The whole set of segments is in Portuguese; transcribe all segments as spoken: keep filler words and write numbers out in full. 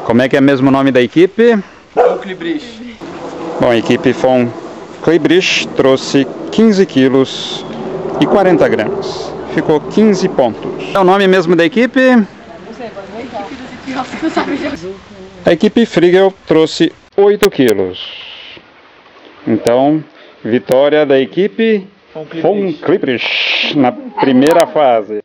Como é que é mesmo o nome da equipe? Von Klebrich. Bom, a equipe Von Klebrich trouxe quinze quilos e quarenta gramas. Ficou quinze pontos. É o nome mesmo da equipe? A equipe Frigel trouxe oito quilos. Então, vitória da equipe Von Klebrich na primeira fase.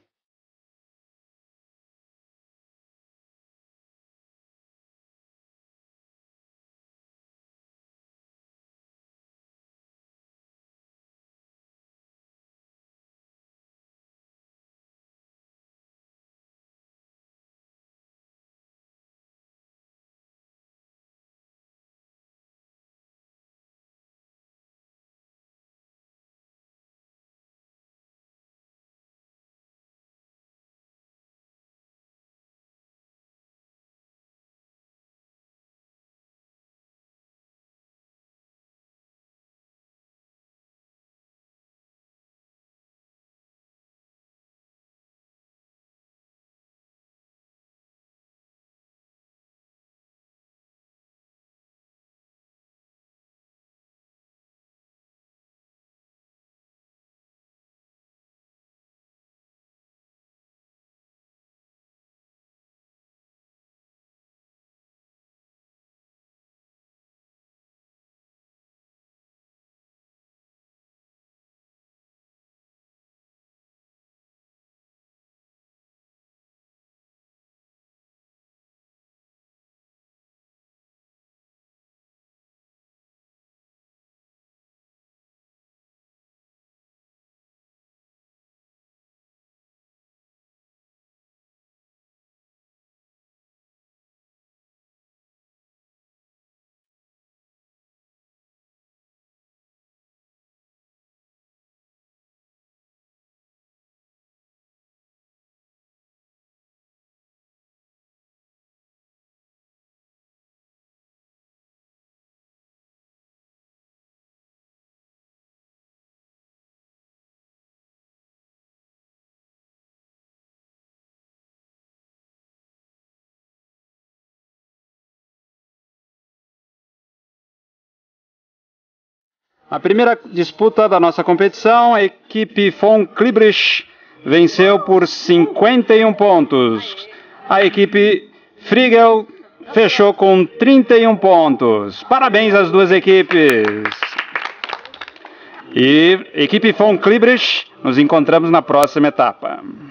A primeira disputa da nossa competição, a equipe Von Klebrich venceu por cinquenta e um pontos. A equipe Frigel fechou com trinta e um pontos. Parabéns às duas equipes. E equipe Von Klebrich, nos encontramos na próxima etapa.